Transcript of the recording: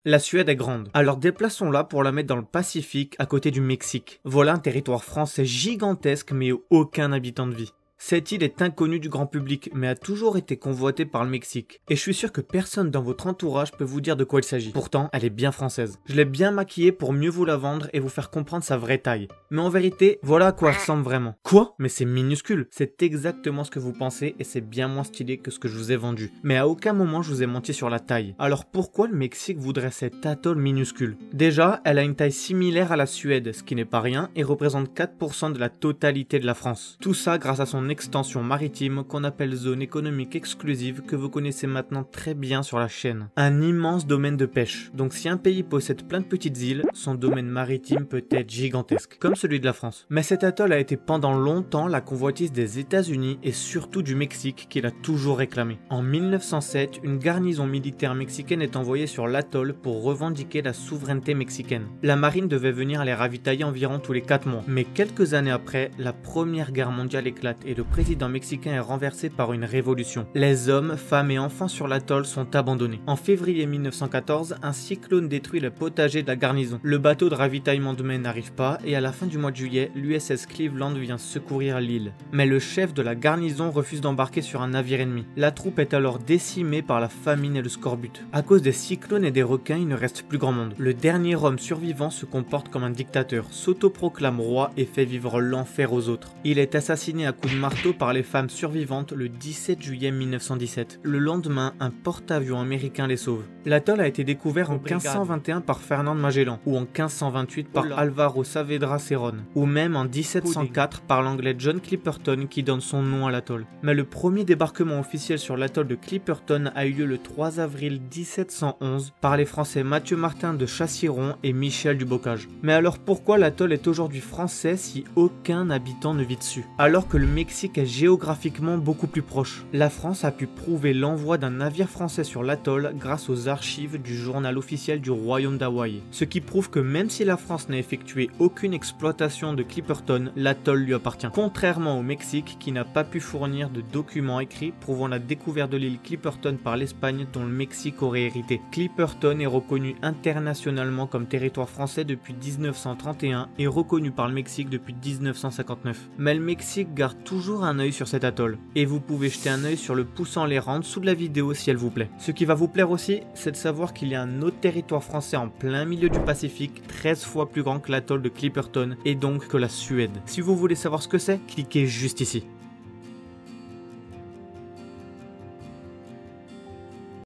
La Suède est grande, alors déplaçons-la pour la mettre dans le Pacifique à côté du Mexique. Voilà un territoire français gigantesque mais où aucun habitant ne vit. Cette île est inconnue du grand public, mais a toujours été convoitée par le Mexique. Et je suis sûr que personne dans votre entourage peut vous dire de quoi il s'agit. Pourtant, elle est bien française. Je l'ai bien maquillée pour mieux vous la vendre et vous faire comprendre sa vraie taille. Mais en vérité, voilà à quoi elle ressemble vraiment. Quoi? Mais c'est minuscule. C'est exactement ce que vous pensez et c'est bien moins stylé que ce que je vous ai vendu. Mais à aucun moment je vous ai menti sur la taille. Alors pourquoi le Mexique voudrait cet atoll minuscule? Déjà, elle a une taille similaire à la Suède, ce qui n'est pas rien, et représente 4% de la totalité de la France. Tout ça grâce à son extension maritime qu'on appelle zone économique exclusive que vous connaissez maintenant très bien sur la chaîne. Un immense domaine de pêche. Donc si un pays possède plein de petites îles, son domaine maritime peut être gigantesque, comme celui de la France. Mais cet atoll a été pendant longtemps la convoitise des États-Unis et surtout du Mexique qui l'a toujours réclamé. En 1907, une garnison militaire mexicaine est envoyée sur l'atoll pour revendiquer la souveraineté mexicaine. La marine devait venir les ravitailler environ tous les 4 mois. Mais quelques années après, la Première Guerre mondiale éclate et le président mexicain est renversé par une révolution. Les hommes, femmes et enfants sur l'atoll sont abandonnés. En février 1914, un cyclone détruit le potager de la garnison. Le bateau de ravitaillement de mai n'arrive pas et à la fin du mois de juillet, l'USS Cleveland vient secourir l'île. Mais le chef de la garnison refuse d'embarquer sur un navire ennemi. La troupe est alors décimée par la famine et le scorbut. À cause des cyclones et des requins, il ne reste plus grand monde. Le dernier homme survivant se comporte comme un dictateur, s'autoproclame roi et fait vivre l'enfer aux autres. Il est assassiné à coups de marteau par les femmes survivantes le 17 juillet 1917. Le lendemain, un porte-avions américain les sauve. L'atoll a été découvert en 1521 par Fernand de Magellan, ou en 1528 par Alvaro Saavedra Cerón, ou même en 1704 par l'anglais John Clipperton qui donne son nom à l'atoll. Mais le premier débarquement officiel sur l'atoll de Clipperton a eu lieu le 3 avril 1711 par les Français Mathieu Martin de Chassiron et Michel du Bocage. Mais alors pourquoi l'atoll est aujourd'hui français si aucun habitant ne vit dessus? Alors que le Mexique est géographiquement beaucoup plus proche. La France a pu prouver l'envoi d'un navire français sur l'atoll grâce aux archives du journal officiel du royaume d'Hawaï. Ce qui prouve que même si la France n'a effectué aucune exploitation de Clipperton, l'atoll lui appartient. Contrairement au Mexique qui n'a pas pu fournir de documents écrits prouvant la découverte de l'île Clipperton par l'Espagne dont le Mexique aurait hérité. Clipperton est reconnu internationalement comme territoire français depuis 1931 et reconnu par le Mexique depuis 1959. Mais le Mexique garde toujours un œil sur cet atoll. Et vous pouvez jeter un œil sur le pouce en l'air en dessous de la vidéo si elle vous plaît. Ce qui va vous plaire aussi, c'est de savoir qu'il y a un autre territoire français en plein milieu du Pacifique, 13 fois plus grand que l'atoll de Clipperton et donc que la Suède. Si vous voulez savoir ce que c'est, cliquez juste ici.